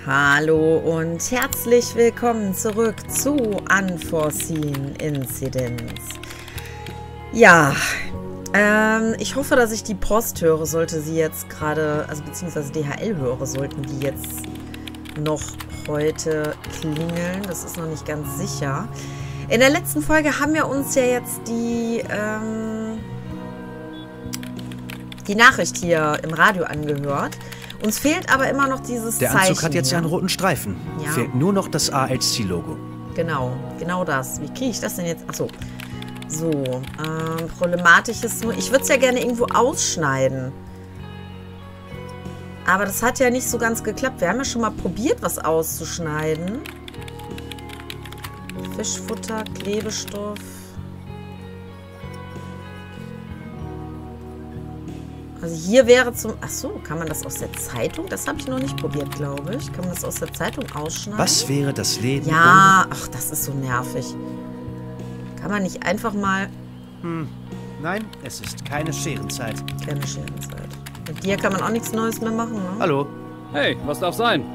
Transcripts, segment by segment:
Hallo und herzlich willkommen zurück zu Unforeseen Incidents. Ja, ich hoffe, dass ich die Post höre, sollte sie jetzt gerade, also beziehungsweise DHL höre, sollten die jetzt noch heute klingeln. Das ist noch nicht ganz sicher. In der letzten Folge haben wir uns ja jetzt die Nachricht hier im Radio angehört. Uns fehlt aber immer noch dieses Zeichen. Der Anzug hat jetzt einen roten Streifen. Ja. Fehlt nur noch das AHC-Logo. Genau das. Wie kriege ich das denn jetzt? Achso. So, problematisch ist nur, ich würde es ja gerne irgendwo ausschneiden. Aber das hat ja nicht so ganz geklappt. Wir haben ja schon mal probiert, was auszuschneiden. Fischfutter, Klebestoff. Also hier wäre zum... Achso, kann man das aus der Zeitung? Das habe ich noch nicht probiert, glaube ich. Kann man das aus der Zeitung ausschneiden? Was wäre das Leben Ja, ach, das ist so nervig. Kann man nicht einfach mal... Nein, es ist keine Scherenzeit. Keine Scherenzeit. Mit dir kann man auch nichts Neues mehr machen, ne? Hallo. Hey, was darf sein?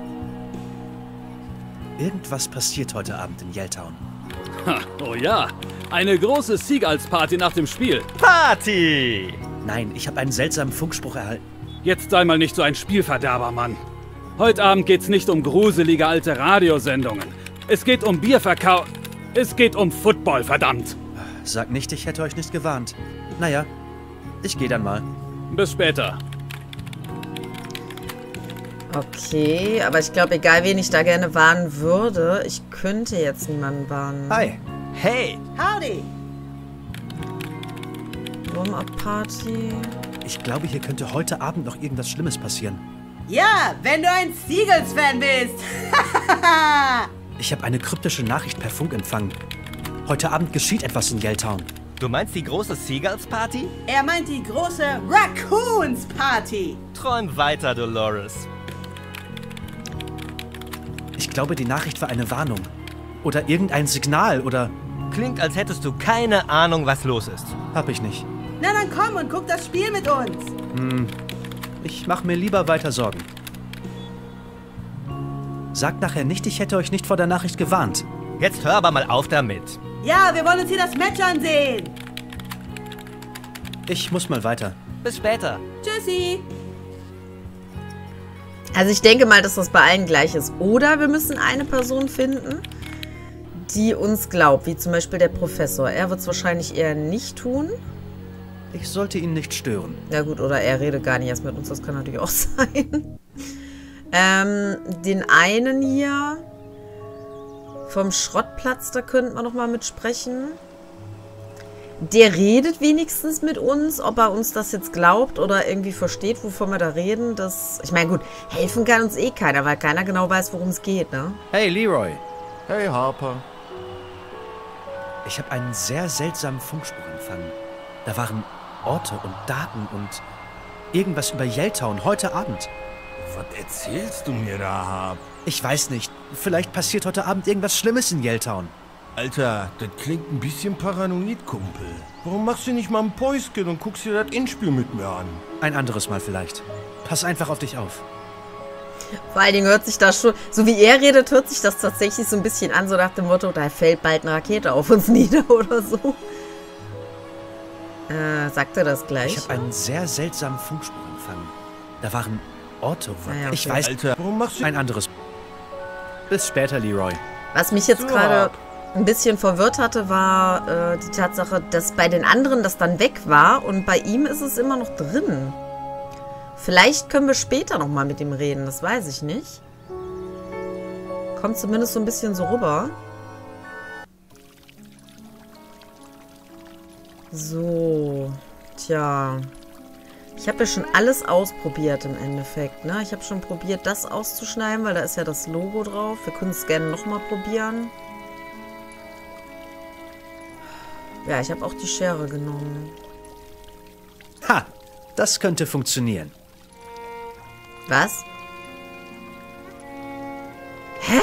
Irgendwas passiert heute Abend in Yelltown. Ha, oh ja, eine große Seagulls-Party nach dem Spiel. Party! Nein, ich habe einen seltsamen Funkspruch erhalten. Jetzt sei mal nicht so ein Spielverderber, Mann. Heute Abend geht's nicht um gruselige alte Radiosendungen. Es geht um Bierverkauf. Es geht um Football, verdammt. Sag nicht, ich hätte euch nicht gewarnt. Naja, ich gehe dann mal. Bis später. Okay, aber ich glaube, egal wen ich da gerne warnen würde, ich könnte jetzt niemanden warnen. Hi. Hey! Howdy! Warm-up-Party. Ich glaube, hier könnte heute Abend noch irgendwas Schlimmes passieren. Ja, wenn du ein Seagulls-Fan bist! Ich habe eine kryptische Nachricht per Funk empfangen. Heute Abend geschieht etwas in Yelltown. Du meinst die große Seagulls-Party? Er meint die große Raccoons-Party! Träum weiter, Dolores. Ich glaube, die Nachricht war eine Warnung. Oder irgendein Signal oder... Klingt, als hättest du keine Ahnung, was los ist. Hab ich nicht. Na dann komm und guck das Spiel mit uns! Ich mache mir lieber weiter Sorgen. Sagt nachher nicht, ich hätte euch nicht vor der Nachricht gewarnt. Jetzt hör aber mal auf damit. Ja, wir wollen uns hier das Match ansehen! Ich muss mal weiter. Bis später. Tschüssi! Also ich denke mal, dass das bei allen gleich ist. Oder wir müssen eine Person finden, die uns glaubt, wie zum Beispiel der Professor. Er wird es wahrscheinlich eher nicht tun. Ich sollte ihn nicht stören. Ja gut, oder er redet gar nicht erst mit uns, das kann natürlich auch sein. Den einen hier vom Schrottplatz, da könnten wir noch mal mit sprechen. Der redet wenigstens mit uns, ob er uns das jetzt glaubt oder irgendwie versteht, wovon wir da reden. Das, ich meine, gut, helfen kann uns eh keiner, weil keiner genau weiß, worum es geht, ne? Hey, Leroy. Hey, Harper. Ich habe einen sehr seltsamen Funkspruch empfangen. Da waren Orte und Daten und irgendwas über Yelltown heute Abend. Was erzählst du mir da, Harp? Ich weiß nicht. Vielleicht passiert heute Abend irgendwas Schlimmes in Yelltown. Alter, das klingt ein bisschen paranoid, Kumpel. Warum machst du nicht mal ein Päuschen und guckst dir das Endspiel mit mir an? Ein anderes Mal vielleicht. Pass einfach auf dich auf. Vor allen Dingen hört sich das schon, so wie er redet, hört sich das tatsächlich so ein bisschen an, so nach dem Motto, da fällt bald eine Rakete auf uns nieder oder so. Sagt er das gleich? Ich habe einen sehr seltsamen Funkspruch empfangen. Da waren Orte. Ja, okay. Ich weiß. Alter, warum machst du... Ein anderes. Bis später, Leroy. Was mich jetzt So. gerade ein bisschen verwirrt hatte, war die Tatsache, dass bei den anderen das dann weg war und bei ihm ist es immer noch drin. Vielleicht können wir später nochmal mit ihm reden, das weiß ich nicht. Kommt zumindest so ein bisschen so rüber. So, tja. Ich habe ja schon alles ausprobiert im Endeffekt, ne? Ich habe schon probiert, das auszuschneiden, weil da ist ja das Logo drauf. Wir können es gerne nochmal probieren. Ja, ich habe auch die Schere genommen. Ha! Das könnte funktionieren. Was? Hä?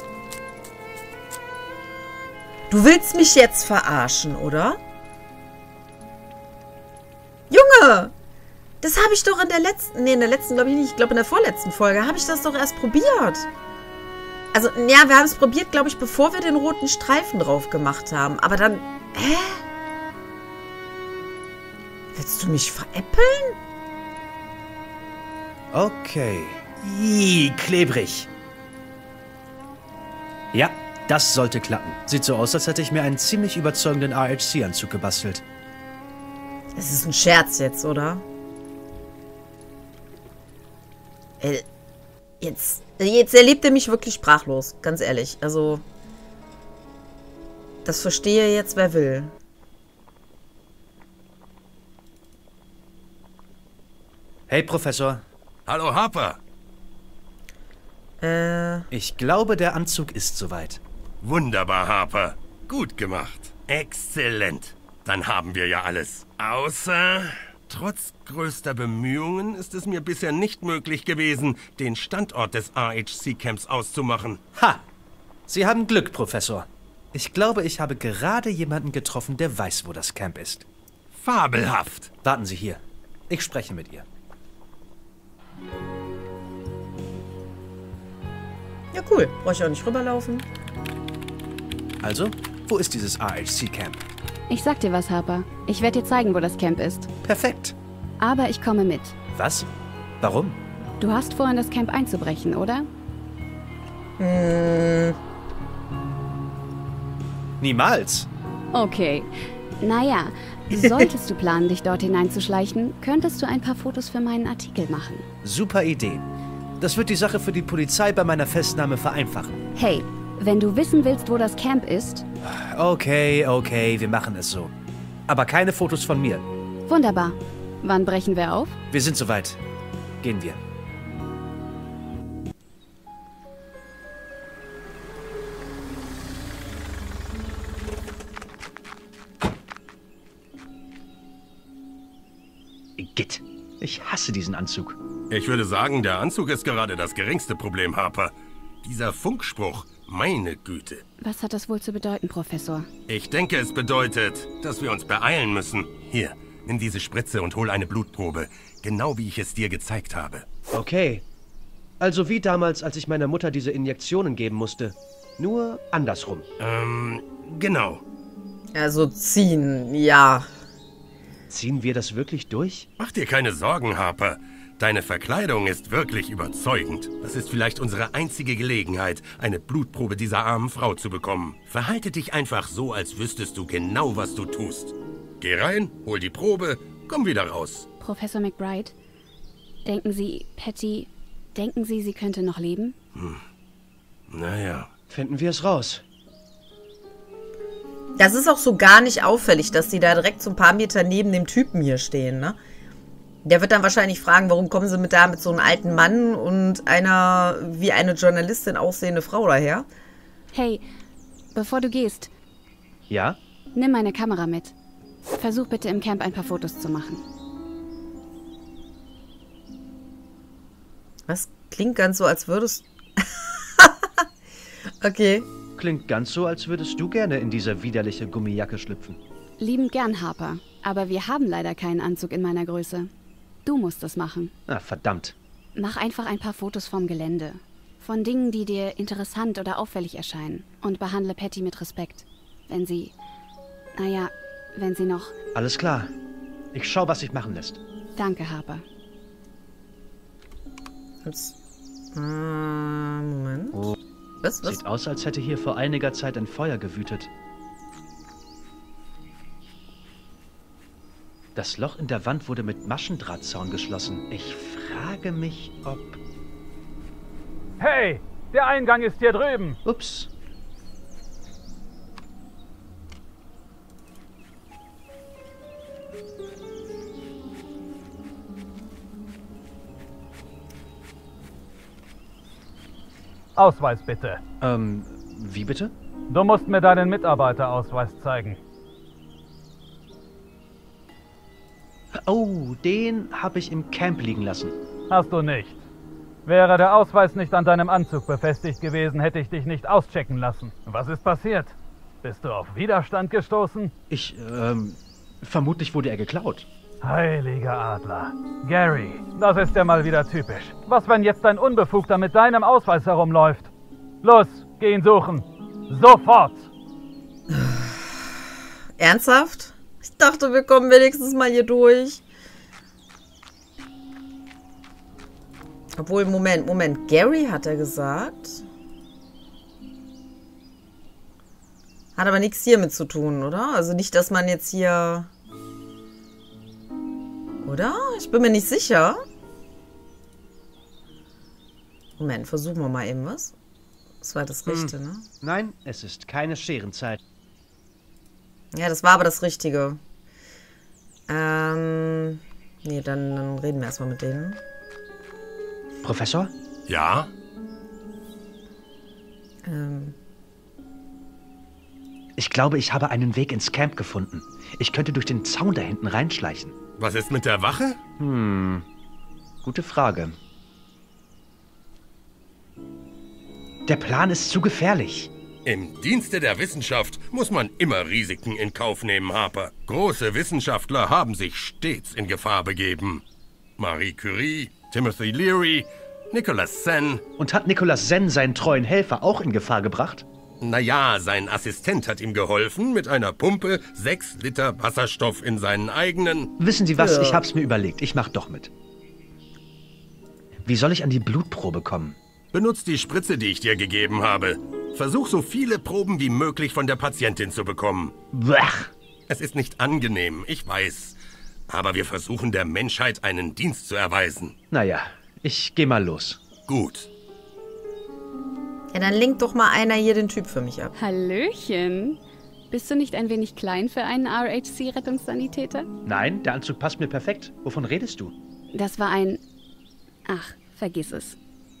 Du willst mich jetzt verarschen, oder? Junge! Das habe ich doch in der letzten... Nee, in der letzten glaube ich nicht. Ich glaube in der vorletzten Folge habe ich das doch erst probiert. Also, ja, wir haben es probiert, glaube ich, bevor wir den roten Streifen drauf gemacht haben. Aber dann... Hä? Willst du mich veräppeln? Okay. Ih, klebrig. Ja, das sollte klappen. Sieht so aus, als hätte ich mir einen ziemlich überzeugenden RHC-Anzug gebastelt. Es ist ein Scherz jetzt, oder? Jetzt erlebt er mich wirklich sprachlos, ganz ehrlich. Also, das verstehe jetzt, wer will. Hey, Professor. Hallo, Harper. Ich glaube, der Anzug ist soweit. Wunderbar, Harper. Gut gemacht. Exzellent. Dann haben wir ja alles. Außer, trotz größter Bemühungen ist es mir bisher nicht möglich gewesen, den Standort des RHC-Camps auszumachen. Ha! Sie haben Glück, Professor. Ich glaube, ich habe gerade jemanden getroffen, der weiß, wo das Camp ist. Fabelhaft. Warten Sie hier. Ich spreche mit ihr. Ja, cool. Brauche ich auch nicht rüberlaufen. Also, wo ist dieses RHC-Camp? Ich sag dir was, Harper. Ich werde dir zeigen, wo das Camp ist. Perfekt. Aber ich komme mit. Was? Warum? Du hast vor, in das Camp einzubrechen, oder? Niemals. Okay. Naja, solltest du planen, dich dort hineinzuschleichen, könntest du ein paar Fotos für meinen Artikel machen. Super Idee. Das wird die Sache für die Polizei bei meiner Festnahme vereinfachen. Hey, wenn du wissen willst, wo das Camp ist... Okay, wir machen es so. Aber keine Fotos von mir. Wunderbar. Wann brechen wir auf? Wir sind soweit. Gehen wir. Git. Ich hasse diesen Anzug. Ich würde sagen, der Anzug ist gerade das geringste Problem, Harper. Dieser Funkspruch, meine Güte. Was hat das wohl zu bedeuten, Professor? Ich denke, es bedeutet, dass wir uns beeilen müssen. Hier, nimm diese Spritze und hol eine Blutprobe. Genau wie ich es dir gezeigt habe. Okay. Also wie damals, als ich meiner Mutter diese Injektionen geben musste. Nur andersrum. Genau. Also ziehen, ja. Ziehen wir das wirklich durch? Mach dir keine Sorgen, Harper. Deine Verkleidung ist wirklich überzeugend. Das ist vielleicht unsere einzige Gelegenheit, eine Blutprobe dieser armen Frau zu bekommen. Verhalte dich einfach so, als wüsstest du genau, was du tust. Geh rein, hol die Probe, komm wieder raus. Professor McBride, denken Sie, Patty, sie könnte noch leben? Naja. Finden wir es raus. Das ist auch so gar nicht auffällig, dass die da direkt so ein paar Meter neben dem Typen hier stehen, ne? Der wird dann wahrscheinlich fragen, warum kommen sie mit so einem alten Mann und einer wie eine Journalistin aussehende Frau daher? Hey, bevor du gehst, Ja? nimm meine Kamera mit. Versuch bitte im Camp ein paar Fotos zu machen. Was? Klingt ganz so, als würdest... Okay. Klingt ganz so, als würdest du gerne in diese widerliche Gummijacke schlüpfen. Liebend gern, Harper. Aber wir haben leider keinen Anzug in meiner Größe. Du musst es machen. Ah, verdammt. Mach einfach ein paar Fotos vom Gelände. Von Dingen, die dir interessant oder auffällig erscheinen. Und behandle Patty mit Respekt. Wenn sie noch... Alles klar. Ich schau, was sich machen lässt. Danke, Harper. Jetzt. Moment. Oh. Was? Sieht aus, als hätte hier vor einiger Zeit ein Feuer gewütet. Das Loch in der Wand wurde mit Maschendrahtzaun geschlossen. Ich frage mich, ob... Hey, der Eingang ist hier drüben. Ups. Ausweis bitte. Wie bitte? Du musst mir deinen Mitarbeiterausweis zeigen. Oh, den habe ich im Camp liegen lassen. Hast du nicht. Wäre der Ausweis nicht an deinem Anzug befestigt gewesen, hätte ich dich nicht auschecken lassen. Was ist passiert? Bist du auf Widerstand gestoßen? Vermutlich wurde er geklaut. Heiliger Adler. Gary, das ist ja mal wieder typisch. Was, wenn jetzt ein Unbefugter mit deinem Ausweis herumläuft? Los, geh ihn suchen. Sofort. Ernsthaft? Ich dachte, wir kommen wenigstens mal hier durch. Obwohl, Moment. Gary hat er gesagt. Hat aber nichts hiermit zu tun, oder? Also nicht, dass man jetzt hier... Oder? Ich bin mir nicht sicher. Moment, versuchen wir mal eben was. Das war das Richtige, ne? Nein, es ist keine Scherenzeit. Ja, das war aber das Richtige. Nee, dann reden wir erstmal mit denen. Professor? Ja? Ich glaube, ich habe einen Weg ins Camp gefunden. Ich könnte durch den Zaun da hinten reinschleichen. Was ist mit der Wache? Gute Frage. Der Plan ist zu gefährlich. Im Dienste der Wissenschaft muss man immer Risiken in Kauf nehmen, Harper. Große Wissenschaftler haben sich stets in Gefahr begeben. Marie Curie, Timothy Leary, Nicholas Sen. Und hat Nicholas Sen seinen treuen Helfer auch in Gefahr gebracht? Naja, sein Assistent hat ihm geholfen, mit einer Pumpe 6 Liter Wasserstoff in seinen eigenen... Wissen Sie was? Ja. Ich hab's mir überlegt. Ich mach doch mit. Wie soll ich an die Blutprobe kommen? Benutz die Spritze, die ich dir gegeben habe. Versuch so viele Proben wie möglich von der Patientin zu bekommen. Blech. Es ist nicht angenehm, ich weiß. Aber wir versuchen der Menschheit einen Dienst zu erweisen. Naja, ich geh mal los. Gut. Ja, dann lenkt doch mal einer hier den Typ für mich ab. Hallöchen. Bist du nicht ein wenig klein für einen RHC-Rettungssanitäter? Nein, der Anzug passt mir perfekt. Wovon redest du? Das war ein... Ach, vergiss es.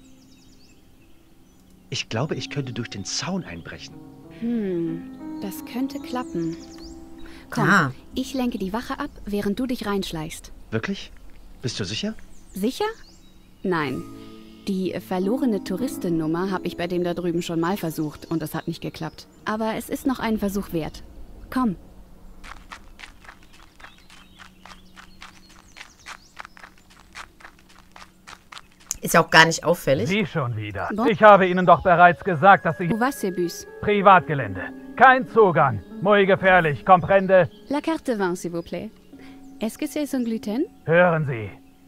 Ich glaube, ich könnte durch den Zaun einbrechen. Das könnte klappen. Komm, Ah. ich lenke die Wache ab, während du dich reinschleichst. Wirklich? Bist du sicher? Sicher? Nein. Die verlorene Touristennummer habe ich bei dem da drüben schon mal versucht und es hat nicht geklappt. Aber es ist noch einen Versuch wert. Komm. Ist ja auch gar nicht auffällig. Sie schon wieder. Bon. Ich habe Ihnen doch bereits gesagt, dass Sie... Où va ce bus? Privatgelände. Kein Zugang. Muy gefährlich. Comprende? La carte de vin, s'il vous plaît. Est-ce que c'est sans gluten? Hören Sie.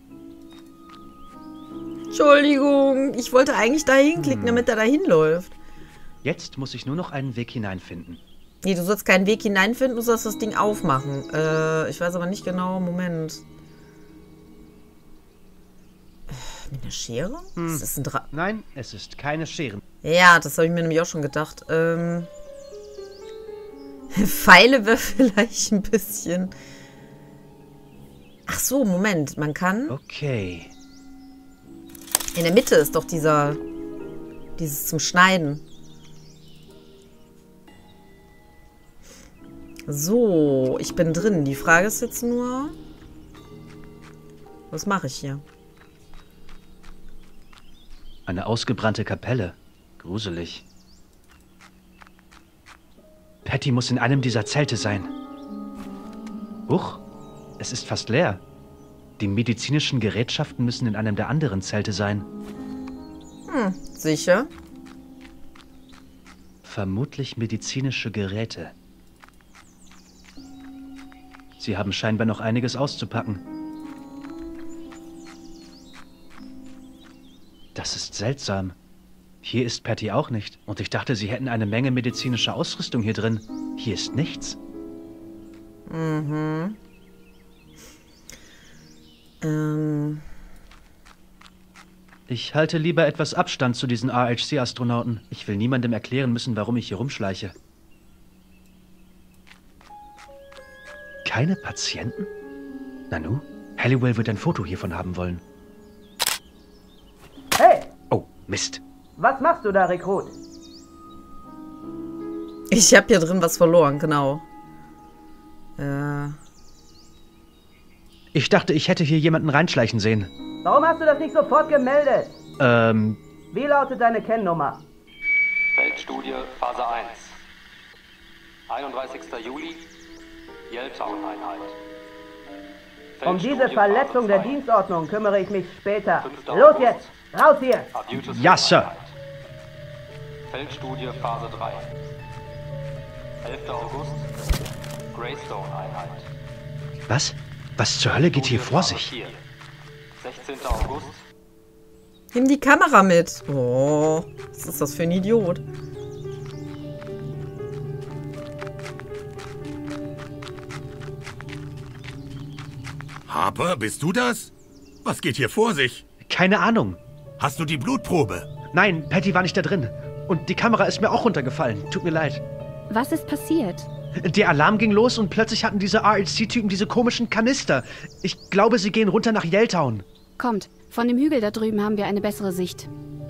Entschuldigung, ich wollte eigentlich da hinklicken, damit er da hinläuft. Jetzt muss ich nur noch einen Weg hineinfinden. Nee, du sollst keinen Weg hineinfinden, du sollst das Ding aufmachen. Ich weiß aber nicht genau, Moment. Mit einer Schere? Ist das ein Nein, es ist keine Scheren. Ja, das habe ich mir nämlich auch schon gedacht. Pfeile wäre vielleicht ein bisschen... Ach so, Moment, man kann... Okay. In der Mitte ist doch dieses zum Schneiden. So, ich bin drin. Die Frage ist jetzt nur... Was mache ich hier? Eine ausgebrannte Kapelle. Gruselig. Patty muss in einem dieser Zelte sein. Huch, es ist fast leer. Die medizinischen Gerätschaften müssen in einem der anderen Zelte sein. Sicher? Vermutlich medizinische Geräte. Sie haben scheinbar noch einiges auszupacken. Das ist seltsam. Hier ist Patty auch nicht. Und ich dachte, sie hätten eine Menge medizinischer Ausrüstung hier drin. Hier ist nichts. Ich halte lieber etwas Abstand zu diesen RHC-Astronauten. Ich will niemandem erklären müssen, warum ich hier rumschleiche. Keine Patienten? Nanu, Halliwell wird ein Foto hiervon haben wollen. Hey, Oh, Mist. was machst du da, Rekrut? Ich habe hier drin was verloren, genau. Ich dachte, ich hätte hier jemanden reinschleichen sehen. Warum hast du das nicht sofort gemeldet? Wie lautet deine Kennnummer? Feldstudie Phase 1. 31. Juli, Yelltown-Einheit. Um diese Verletzung der Dienstordnung kümmere ich mich später. 5. Los jetzt! Raus hier! Ja, Sir. Feldstudie Phase 3. 11. August, Greystone-Einheit. Was? Was zur Hölle geht hier vor sich? 16. August. Nimm die Kamera mit. Oh, was ist das für ein Idiot? Harper, bist du das? Was geht hier vor sich? Keine Ahnung. Hast du die Blutprobe? Nein, Patty war nicht da drin. Und die Kamera ist mir auch runtergefallen. Tut mir leid. Was ist passiert? Der Alarm ging los und plötzlich hatten diese RHC-Typen diese komischen Kanister. Ich glaube, sie gehen runter nach Yelltown. Kommt, von dem Hügel da drüben haben wir eine bessere Sicht.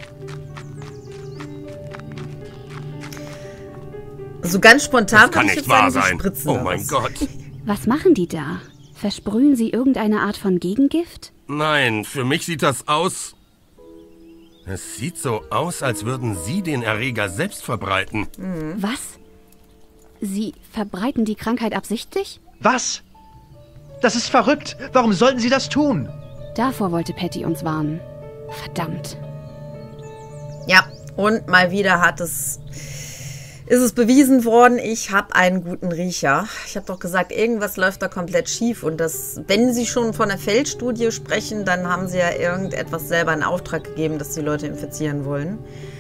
So ganz spontan Das kann würde ich nicht jetzt sagen, wahr sie sein. spritzen Oh da mein was. Gott. Was machen die da? Versprühen sie irgendeine Art von Gegengift? Nein, für mich sieht das aus... Es sieht so aus, als würden sie den Erreger selbst verbreiten. Was? Sie verbreiten die Krankheit absichtlich? Was? Das ist verrückt. Warum sollten sie das tun? Davor wollte Patty uns warnen. Verdammt. Ja, und mal wieder ist es bewiesen worden, ich habe einen guten Riecher. Ich habe doch gesagt, irgendwas läuft da komplett schief. Und wenn Sie schon von der Feldstudie sprechen, dann haben Sie ja irgendetwas selber in Auftrag gegeben, dass die Leute infizieren wollen.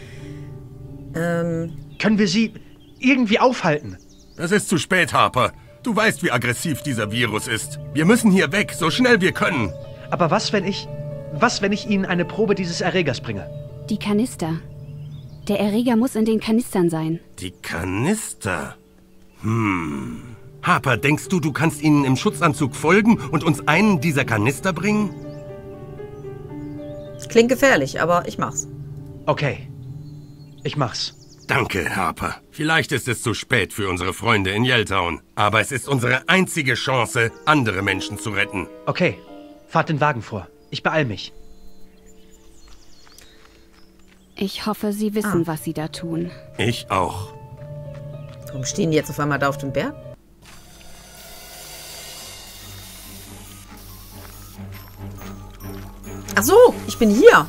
Können wir sie irgendwie aufhalten? Es ist zu spät, Harper. Du weißt, wie aggressiv dieser Virus ist. Wir müssen hier weg, so schnell wir können. Aber was, wenn ich Ihnen eine Probe dieses Erregers bringe? Die Kanister. Der Erreger muss in den Kanistern sein. Die Kanister. Harper, denkst du, du kannst ihnen im Schutzanzug folgen und uns einen dieser Kanister bringen? Klingt gefährlich, aber ich mach's. Okay. Ich mach's. Danke, Harper. Vielleicht ist es zu spät für unsere Freunde in Yelltown. Aber es ist unsere einzige Chance, andere Menschen zu retten. Okay. Fahrt den Wagen vor. Ich beeil mich. Ich hoffe, Sie wissen, was Sie da tun. Ich auch. Warum stehen die jetzt auf einmal da auf dem Berg? Ach so, ich bin hier.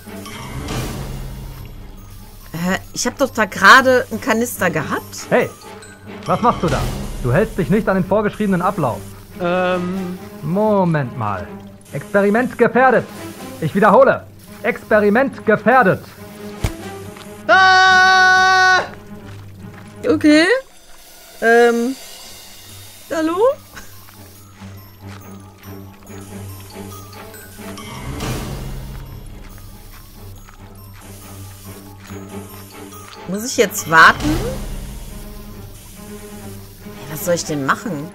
Ich habe doch da gerade einen Kanister gehabt. Hey, was machst du da? Du hältst dich nicht an den vorgeschriebenen Ablauf. Moment mal. Experiment gefährdet. Ich wiederhole. Experiment gefährdet. Okay. Hallo? Muss ich jetzt warten? Was soll ich denn machen?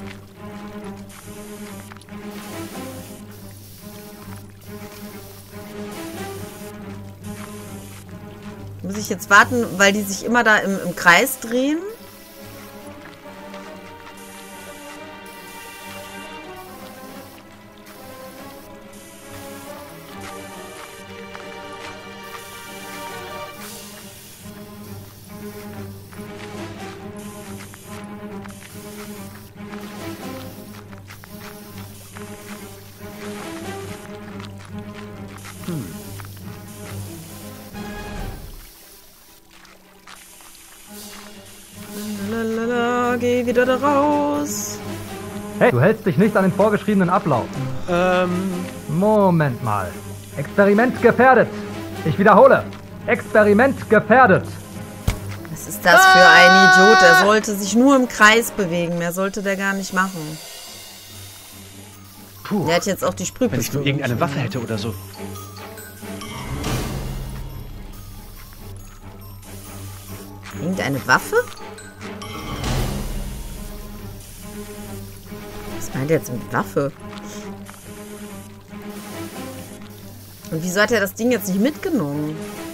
Muss ich jetzt warten, weil die sich immer da im Kreis drehen? Lalala, geh wieder da raus. Hey, du hältst dich nicht an den vorgeschriebenen Ablauf. Moment mal. Experiment gefährdet. Ich wiederhole. Experiment gefährdet. Was ist das für ein Idiot? Er sollte sich nur im Kreis bewegen. Mehr sollte der gar nicht machen. Puh. Der hat jetzt auch die Wenn ich nur Sprühpistole. irgendeine Waffe hätte oder so. Irgendeine Waffe? Was meint er jetzt mit Waffe? Und wieso hat er das Ding jetzt nicht mitgenommen?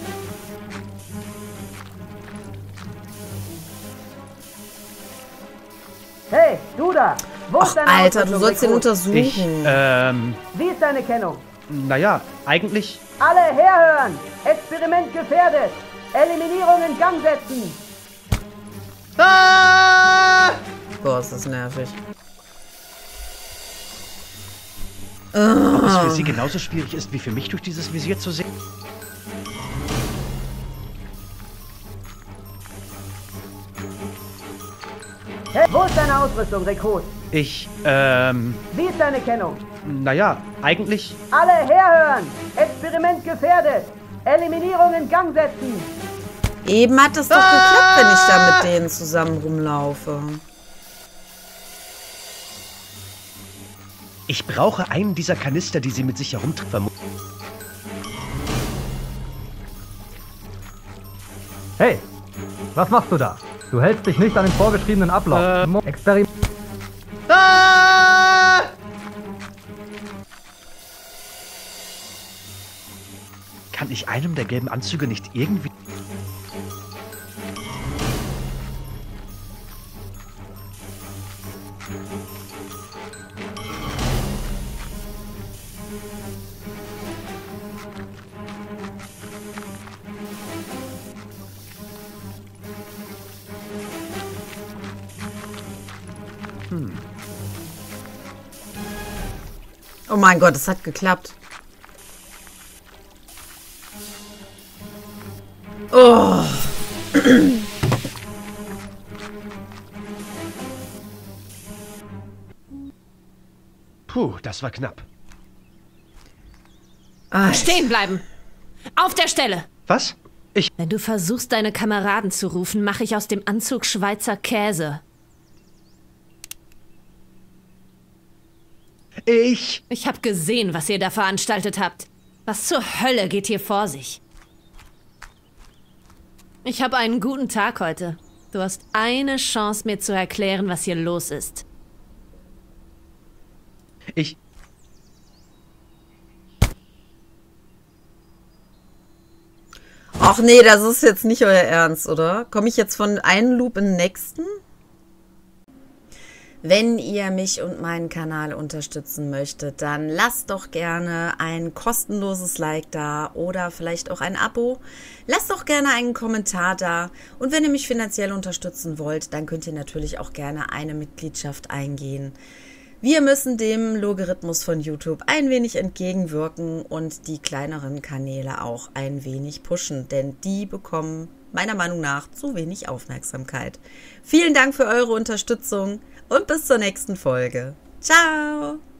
Hey, du da! Wo Ach, ist deine Alter, du Ausrüstung, sollst den Rekrut? untersuchen. Wie ist deine Kennung? Naja, eigentlich... Alle herhören! Experiment gefährdet! Eliminierung in Gang setzen! Boah, ist das nervig. Ob es für sie genauso schwierig ist, wie für mich durch dieses Visier zu sehen? Hey, wo ist deine Ausrüstung, Rekrut? Wie ist deine Kennung? Naja, eigentlich... Alle herhören! Experiment gefährdet! Eliminierung in Gang setzen! Eben hat es doch geklappt, wenn ich da mit denen zusammen rumlaufe. Ich brauche einen dieser Kanister, die sie mit sich herumtragen. Hey, was machst du da? Du hältst dich nicht an den vorgeschriebenen Ablauf. Experiment. Kann ich einem der gelben Anzüge nicht irgendwie... Oh mein Gott, es hat geklappt. Oh. Puh, das war knapp. Stehen bleiben! Auf der Stelle! Was? Wenn du versuchst, deine Kameraden zu rufen, mache ich aus dem Anzug Schweizer Käse. Ich habe gesehen, was ihr da veranstaltet habt. Was zur Hölle geht hier vor sich? Ich habe einen guten Tag heute. Du hast eine Chance, mir zu erklären, was hier los ist. Ach nee, das ist jetzt nicht euer Ernst, oder? Komme ich jetzt von einem Loop in den nächsten? Wenn ihr mich und meinen Kanal unterstützen möchtet, dann lasst doch gerne ein kostenloses Like da oder vielleicht auch ein Abo. Lasst doch gerne einen Kommentar da. Und wenn ihr mich finanziell unterstützen wollt, dann könnt ihr natürlich auch gerne eine Mitgliedschaft eingehen. Wir müssen dem Logarithmus von YouTube ein wenig entgegenwirken und die kleineren Kanäle auch ein wenig pushen, denn die bekommen meiner Meinung nach zu wenig Aufmerksamkeit. Vielen Dank für eure Unterstützung und bis zur nächsten Folge. Ciao!